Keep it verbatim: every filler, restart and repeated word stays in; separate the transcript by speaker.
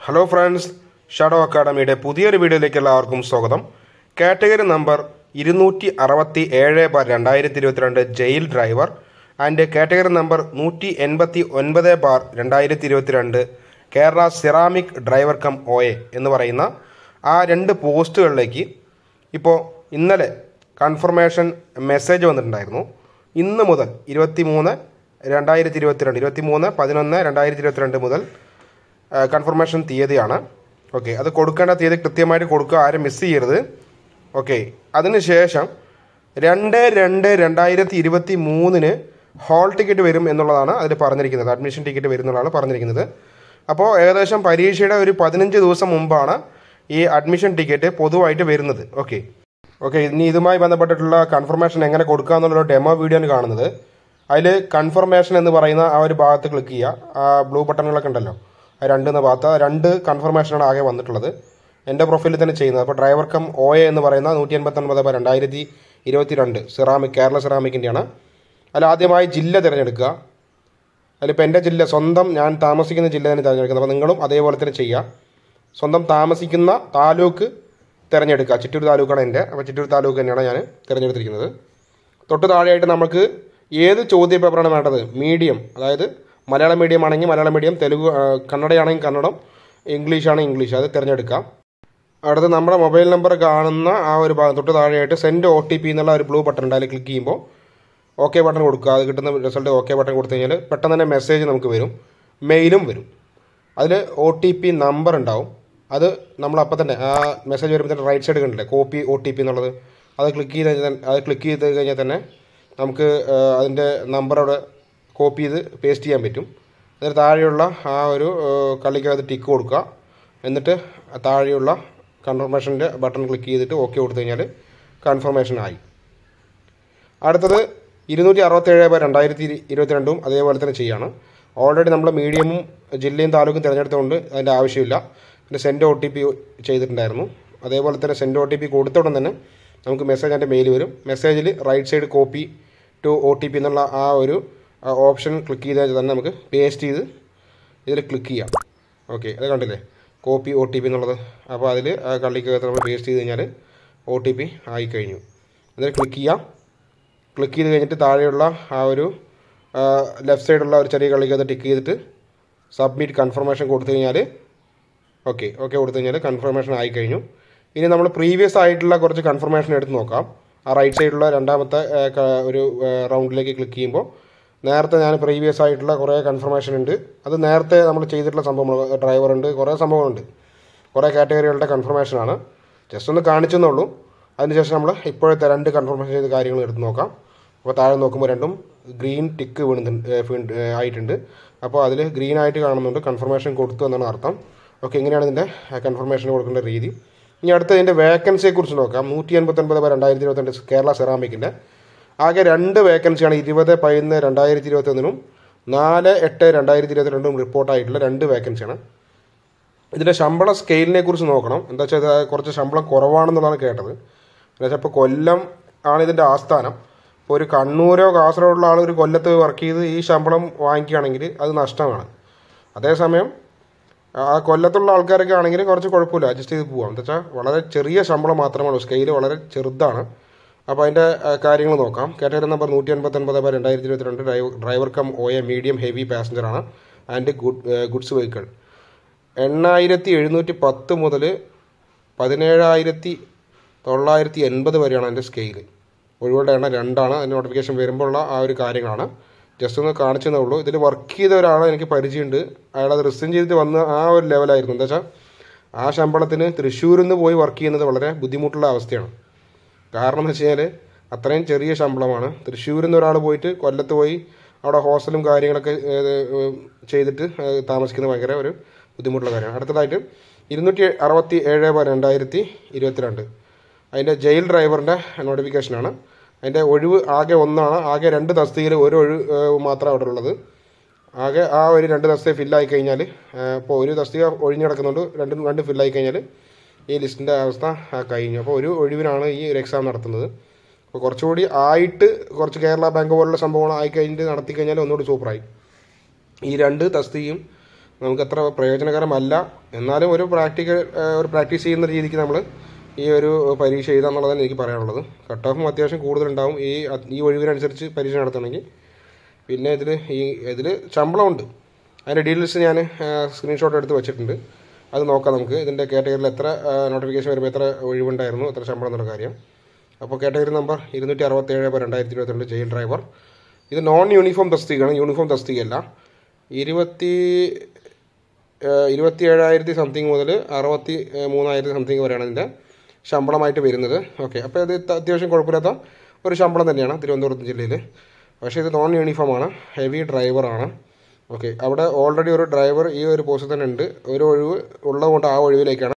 Speaker 1: Hello friends, shadow അക്കാഡമിയുടെ പുതിയൊരു വീഡിയോയിലേക്ക് എല്ലാവർക്കും സ്വാഗതം. കാറ്റഗറി നമ്പർ ഇരുന്നൂറ്റി അറുപത്തി ഏഴ് ബാർ രണ്ടായിരത്തി ഇരുപത്തിരണ്ട് jail driver and category number നൂറ്റി എൺപത്തി ഒൻപത് ബാർ രണ്ടായിരത്തി ഇരുപത്തിരണ്ട് Kerala ceramic driver cum O A എന്ന് പറയുന്ന ആ രണ്ട് പോസ്റ്റുകളിലേക്ക് ഇപ്പോൾ ഇന്നലെ കൺഫർമേഷൻ മെസ്സേജ് വന്നിട്ടുണ്ടായിരുന്നു. ഇന്ന് മുതൽ ഇരുപത്തി മൂന്ന് രണ്ടായിരത്തി ഇരുപത്തിരണ്ട് ഇരുപത്തി മൂന്ന് പതിനൊന്ന് രണ്ടായിരത്തി ഇരുപത്തിരണ്ട് മുതൽ കൺഫർമേഷൻ തീയതിയാണ്. ഓക്കെ, അത് കൊടുക്കേണ്ട തീയതി കൃത്യമായിട്ട് കൊടുക്കുക, ആരും മിസ് ചെയ്യരുത്. ഓക്കെ, അതിനുശേഷം രണ്ട് രണ്ട് രണ്ടായിരത്തി ഇരുപത്തി മൂന്നിന് ഹാൾ ടിക്കറ്റ് വരും എന്നുള്ളതാണ് അതിൽ പറഞ്ഞിരിക്കുന്നത്. അഡ്മിഷൻ ടിക്കറ്റ് വരും എന്നുള്ളതാണ് പറഞ്ഞിരിക്കുന്നത്. അപ്പോൾ ഏകദേശം പരീക്ഷയുടെ ഒരു പതിനഞ്ച് ദിവസം മുമ്പാണ് ഈ അഡ്മിഷൻ ടിക്കറ്റ് പൊതുവായിട്ട് വരുന്നത്. ഓക്കെ ഓക്കെ ഇനി ഇതുമായി ബന്ധപ്പെട്ടിട്ടുള്ള കൺഫർമേഷൻ എങ്ങനെ കൊടുക്കുക എന്നുള്ള ഡെമോ വീഡിയോ ആണ് കാണുന്നത്. അതിൽ കൺഫർമേഷൻ എന്ന് പറയുന്ന ആ ഒരു ഭാഗത്ത് ക്ലിക്ക് ചെയ്യുക. ആ ബ്ലൂ ബട്ടണുകളൊക്കെ ഉണ്ടല്ലോ, രണ്ട് എന്ന ഭാഗത്ത് രണ്ട് കൺഫർമേഷനാണ് ആകെ വന്നിട്ടുള്ളത്. എൻ്റെ പ്രൊഫൈലിൽ തന്നെ ചെയ്യുന്നത്. അപ്പോൾ ഡ്രൈവർ കം ഒ എ എന്ന് പറയുന്ന നൂറ്റി എൺപത്തി ഒൻപത് രണ്ടായിരത്തി ഇരുപത്തി രണ്ട് സെറാമിക് കേരള സെറാമിക്കിൻ്റെയാണ്. അതിൽ ആദ്യമായി ജില്ല തിരഞ്ഞെടുക്കുക. അതിലിപ്പോൾ എൻ്റെ ജില്ല സ്വന്തം ഞാൻ താമസിക്കുന്ന ജില്ല തന്നെ തിരഞ്ഞെടുക്കുന്നത്. അപ്പോൾ നിങ്ങളും അതേപോലെ തന്നെ ചെയ്യുക. സ്വന്തം താമസിക്കുന്ന താലൂക്ക് തിരഞ്ഞെടുക്കുക. ചിറ്റൂർ താലൂക്കാണ് എൻ്റെ. അപ്പോൾ ചിറ്റൂർ താലൂക്ക് തന്നെയാണ് ഞാൻ തിരഞ്ഞെടുത്തിരിക്കുന്നത്. തൊട്ട് താഴെയായിട്ട് നമുക്ക് ഏത് ചോദ്യ പേപ്പറാണ് വേണ്ടത്, മീഡിയം, അതായത് മലയാളം മീഡിയം ആണെങ്കിൽ മലയാളം മീഡിയം, തെലുങ്ക് കന്നഡയാണെങ്കിൽ കന്നഡം, ഇംഗ്ലീഷ് ആണെങ്കിൽ ഇംഗ്ലീഷ്, അത് തിരഞ്ഞെടുക്കാം. അടുത്ത് നമ്മുടെ മൊബൈൽ നമ്പർ കാണുന്ന ആ ഒരു ഭാഗം തൊട്ട് താഴെയായിട്ട് സെൻഡ് ഒ ടി പി എന്നുള്ള ഒരു ബ്ലൂ ബട്ടൺ ഉണ്ട്. അതിൽ ക്ലിക്ക് ചെയ്യുമ്പോൾ ഓക്കെ ബട്ടൺ കൊടുക്കുക. അത് കിട്ടുന്ന റിസൾട്ട് ഓക്കെ ബട്ടൺ കൊടുത്തു കഴിഞ്ഞാൽ പെട്ടെന്ന് തന്നെ മെസ്സേജ് നമുക്ക് വരും, മെയിലും വരും. അതിൽ ഒ ടി പി നമ്പർ ഉണ്ടാവും. അത് നമ്മൾ അപ്പം തന്നെ ആ മെസ്സേജ് വരുമ്പോൾ തന്നെ റൈറ്റ് സൈഡ് കണ്ടില്ലേ കോപ്പി ഒ ടി പി എന്നുള്ളത്, അത് ക്ലിക്ക് ചെയ്ത് അത് ക്ലിക്ക് ചെയ്ത് കഴിഞ്ഞാൽ തന്നെ നമുക്ക് അതിൻ്റെ നമ്പർ അവിടെ കോപ്പി ചെയ്ത് പേസ്റ്റ് ചെയ്യാൻ പറ്റും. എന്നിട്ട് താഴെയുള്ള ആ ഒരു കള്ളിക്കകത്ത് ടിക്ക് കൊടുക്കുക. എന്നിട്ട് താഴെയുള്ള കൺഫർമേഷൻ്റെ ബട്ടൺ ക്ലിക്ക് ചെയ്തിട്ട് ഓക്കെ കൊടുത്തു കഴിഞ്ഞാൽ കൺഫർമേഷൻ ആയി. അടുത്തത് ഇരുന്നൂറ്റി അറുപത്തേഴ് ബാർ രണ്ടായിരത്തി ഇരുപത്തിരണ്ടും അതേപോലെ തന്നെ ചെയ്യാണ്. ഓൾറെഡി നമ്മൾ മീഡിയമും ജില്ലയും താലൂക്കും തിരഞ്ഞെടുത്തുകൊണ്ട് അതിൻ്റെ ആവശ്യമില്ല. പിന്നെ സെൻഡ് ഒ ടി പി ചെയ്തിട്ടുണ്ടായിരുന്നു. അതേപോലെ തന്നെ സെൻഡ് ഒ ടി പി കൊടുത്ത ഉടൻ തന്നെ നമുക്ക് മെസ്സേജ് അതിൻ്റെ മെയിൽ വരും. മെസ്സേജിൽ right side copy to O T P എന്നുള്ള ആ ഒരു ഓപ്ഷൻ ക്ലിക്ക് ചെയ്താൽ തന്നെ നമുക്ക് പേസ്റ്റ് ചെയ്ത് ഇതിൽ ക്ലിക്ക് ചെയ്യാം. ഓക്കെ, അത് കണ്ടില്ലേ കോപ്പി ഒ ടി പി എന്നുള്ളത്. അപ്പോൾ അതിൽ ആ കള്ളിക്കകത്ത് നമ്മൾ പേസ്റ്റ് ചെയ്ത് കഴിഞ്ഞാൽ ഒ ടി പി ആയി കഴിഞ്ഞു. അതിൽ ക്ലിക്ക് ചെയ്യാം. ക്ലിക്ക് ചെയ്ത് കഴിഞ്ഞിട്ട് താഴെയുള്ള ആ ഒരു ലെഫ്റ്റ് സൈഡുള്ള ഒരു ചെറിയ കള്ളിക്കകത്ത് ടിക്ക് ചെയ്തിട്ട് സബ്മിറ്റ് കൺഫർമേഷൻ കൊടുത്തു കഴിഞ്ഞാൽ ഓക്കെ ഓക്കെ കൊടുത്തു കഴിഞ്ഞാൽ കൺഫർമേഷൻ ആയി കഴിഞ്ഞു. ഇനി നമ്മൾ പ്രീവിയസ് ആയിട്ടുള്ള കുറച്ച് കൺഫർമേഷൻ എടുത്ത് നോക്കാം. ആ റൈറ്റ് സൈഡിലുള്ള രണ്ടാമത്തെ ഒരു റൗണ്ടിലേക്ക് ക്ലിക്ക് ചെയ്യുമ്പോൾ നേരത്തെ ഞാൻ പ്രീവിയസ് ആയിട്ടുള്ള കുറേ കൺഫർമേഷൻ ഉണ്ട്. അത് നേരത്തെ നമ്മൾ ചെയ്തിട്ടുള്ള സംഭവങ്ങൾ, ഡ്രൈവർ ഉണ്ട്, കുറേ സംഭവങ്ങളുണ്ട്, കുറേ കാറ്റഗറികളുടെ കൺഫർമേഷനാണ്. ജസ്റ്റ് ഒന്ന് കാണിച്ചെന്നുള്ളൂ. അതിനുശേഷം നമ്മൾ ഇപ്പോഴത്തെ രണ്ട് കൺഫർമേഷൻ ചെയ്ത കാര്യങ്ങൾ എടുത്ത് നോക്കാം. അപ്പോൾ താഴെ നോക്കുമ്പോൾ രണ്ടും ഗ്രീൻ ടിക്ക് വീണുന്നുണ്ട് ആയിട്ടുണ്ട്. അപ്പോൾ അതിൽ ഗ്രീൻ ആയിട്ട് കാണുന്നുണ്ട്, കൺഫർമേഷൻ കൊടുത്തു എന്നാണ് അർത്ഥം. ഓക്കെ, ഇങ്ങനെയാണ് ഇതിൻ്റെ കൺഫർമേഷൻ കൊടുക്കേണ്ട രീതി. ഇനി അടുത്ത ഇതിൻ്റെ വേക്കൻസിയെക്കുറിച്ച് നോക്കാം. നൂറ്റി എൺപത്തൊൻപത് രണ്ടായിരത്തി ഇരുപത്തിരണ്ട് കേരള സെറാമിക്കിൻ്റെ ആകെ രണ്ട് വേക്കൻസിയാണ്. ഇരുപത് പതിനൊന്ന് രണ്ടായിരത്തി ഇരുപത്തി ഒന്നിനും നാല് എട്ട് രണ്ടായിരത്തി ഇരുപത്തിരണ്ടും റിപ്പോർട്ടായിട്ടുള്ള രണ്ട് വേക്കൻസിയാണ്. ഇതിൻ്റെ ശമ്പള സ്കെയിലിനെ കുറിച്ച് നോക്കണം. എന്താ വെച്ചാൽ ഇത് കുറച്ച് ശമ്പളം കുറവാണെന്നുള്ളതാണ് കേട്ടത്. എന്താ വെച്ചാൽ ഇപ്പോൾ കൊല്ലം ആണ് ഇതിൻ്റെ ആസ്ഥാനം. ഇപ്പോൾ ഒരു കണ്ണൂരോ കാസർഗോഡുള്ള ആൾ ഒരു കൊല്ലത്ത് വർക്ക് ചെയ്ത് ഈ ശമ്പളം വാങ്ങിക്കുകയാണെങ്കിൽ അത് നഷ്ടമാണ്. അതേസമയം ആ കൊല്ലത്തുള്ള ആൾക്കാരൊക്കെ ആണെങ്കിൽ കുറച്ച് കുഴപ്പമില്ല, അഡ്ജസ്റ്റ് ചെയ്ത് പോകാം. എന്താ വെച്ചാൽ വളരെ ചെറിയ ശമ്പളം മാത്രമാണ്, സ്കെയിൽ വളരെ ചെറുതാണ്. അപ്പോൾ അതിൻ്റെ കാര്യങ്ങൾ നോക്കാം. കാറ്റഗറി നമ്പർ നൂറ്റി എൺപത്തൊൻപത് ബാർ രണ്ടായിരത്തി ഇരുപത്തിരണ്ട് driver cum O A medium heavy പാസഞ്ചറാണ് ആൻഡ് ഗുഡ് ഗുഡ്സ് വെഹിക്കിൾ. എണ്ണായിരത്തി എഴുന്നൂറ്റി പത്ത് മുതൽ പതിനേഴായിരത്തി തൊള്ളായിരത്തി എൺപത് വരെയാണ് അതിൻ്റെ സ്കെയിൽ. ഒഴിവുകളുടെ എണ്ണം രണ്ടാണ്. അതിൻ്റെ നോട്ടിഫിക്കേഷൻ വരുമ്പോഴുള്ള ആ ഒരു കാര്യങ്ങളാണ്. ജസ്റ്റ് ഒന്ന് കാണിച്ചതേ ഉള്ളൂ. ഇതിൽ വർക്ക് ചെയ്ത ഒരാളെ എനിക്ക് പരിചയമുണ്ട്. അയാളത് റിസൈൻ ചെയ്തിട്ട് വന്ന ആ ഒരു ലെവലായിരുന്നു. എന്താ വെച്ചാൽ ആ ശമ്പളത്തിന് തൃശ്ശൂരിൽ നിന്ന് പോയി വർക്ക് ചെയ്യുന്നത് വളരെ ബുദ്ധിമുട്ടുള്ള അവസ്ഥയാണ്. കാരണം എന്ന് വെച്ച് കഴിഞ്ഞാൽ അത്രയും ചെറിയ ശമ്പളമാണ്. തൃശ്ശൂരിൽ നിന്ന് ഒരാൾ പോയിട്ട് കൊല്ലത്ത് പോയി അവിടെ ഹോസ്റ്റലും കാര്യങ്ങളൊക്കെ ചെയ്തിട്ട് താമസിക്കുന്നത് ഭയങ്കര ഒരു ബുദ്ധിമുട്ടുള്ള കാര്യമാണ്. അടുത്തതായിട്ട് ഇരുന്നൂറ്റി അറുപത്തി ഏഴ് ബാർ രണ്ടായിരത്തി ഇരുപത്തിരണ്ട് അതിൻ്റെ ജയിൽ ഡ്രൈവറിൻ്റെ നോട്ടിഫിക്കേഷനാണ്. അതിൻ്റെ ഒഴിവ് ആകെ ഒന്നാണ്. ആകെ രണ്ട് തസ്തികയിൽ ഒരു ഒഴിവ് മാത്രമേ അവിടെ ഉള്ളത്. ആകെ ആ ഒരു രണ്ട് തസ്തിക ഫില്ലായി കഴിഞ്ഞാൽ, ഇപ്പോൾ ഒരു തസ്തിക ഒഴിഞ്ഞു കിടക്കുന്നുണ്ട്, രണ്ടും രണ്ട് ഫില്ലായി കഴിഞ്ഞാൽ ഈ ലിസ്റ്റിൻ്റെ അവസ്ഥ കഴിഞ്ഞു. അപ്പോൾ ഒരു ഒഴിവിനാണ് ഈ ഒരു എക്സാം നടത്തുന്നത്. അപ്പോൾ കുറച്ചുകൂടി ആയിട്ട് കുറച്ച് കേരള ബാങ്ക് പോലുള്ള സംഭവങ്ങൾ ആയി കഴിഞ്ഞിട്ട് നടത്തി കഴിഞ്ഞാൽ ഒന്നുകൂടി സൂപ്പറായി. ഈ രണ്ട് തസ്തികയും നമുക്ക് അത്ര പ്രയോജനകരമല്ല എന്നാലും ഒരു പ്രാക്ടിക്കൽ ഒരു പ്രാക്ടീസ് ചെയ്യുന്ന രീതിക്ക് നമ്മൾ ഈ ഒരു പരീക്ഷ എഴുതാന്നുള്ളതാണ് എനിക്ക് പറയാനുള്ളത്. കട്ട് ഓഫും അത്യാവശ്യം കൂടുതലുണ്ടാവും ഈ ഈ ഒഴിവിനനുസരിച്ച് പരീക്ഷ നടത്തണമെങ്കിൽ. പിന്നെ ഇതിൽ ഈ ഇതിൽ ശമ്പളമുണ്ട്. അതിൻ്റെ ഡീറ്റെയിൽസ് ഞാൻ സ്ക്രീൻഷോട്ട് എടുത്ത് വെച്ചിട്ടുണ്ട്. അത് നോക്കാം നമുക്ക്. ഇതിൻ്റെ കാറ്റഗറിയിൽ എത്ര നോട്ടിഫിക്കേഷൻ വരുമ്പോൾ എത്ര ഒഴിവുണ്ടായിരുന്നു, എത്ര ശമ്പളം എന്നുള്ള കാര്യം. അപ്പോൾ കാറ്റഗറി നമ്പർ ഇരുന്നൂറ്റി അറുപത്തേഴ് ഇപ്പോൾ രണ്ടായിരത്തി ഇരുപത്തിരണ്ട് ജയിൽ ഡ്രൈവർ. ഇത് നോൺ യൂണിഫോം തസ്തികയാണ്, യൂണിഫോം തസ്തികയല്ല. ഇരുപത്തി ഇരുപത്തി ഏഴായിരത്തി സംതിങ് മുതൽ അറുപത്തി മൂന്നായിരത്തി സംതിങ് വരെയാണ് ഇതിൻ്റെ ശമ്പളമായിട്ട് വരുന്നത്. ഓക്കെ, അപ്പോൾ ഇത് അത്യാവശ്യം കുഴപ്പമില്ലാത്ത ഒരു ശമ്പളം തന്നെയാണ് തിരുവനന്തപുരം ജില്ലയിൽ. പക്ഷേ ഇത് നോൺ യൂണിഫോമാണ്, ഹെവി ഡ്രൈവറാണ്. ഓക്കെ, അവിടെ ഓൾറെഡി ഒരു ഡ്രൈവർ ഈ ഒരു പോസ്റ്റിൽ തന്നെ ഉണ്ട്. ഒരു ഒഴിവ് ഉള്ളതുകൊണ്ട് ആ ഒഴിവിലേക്കാണ്